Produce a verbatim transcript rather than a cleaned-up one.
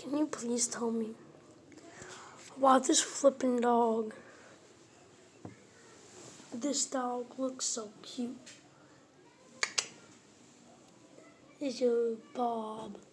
Can you please tell me about this flippin' dog? This dog looks so cute. Is your Bob?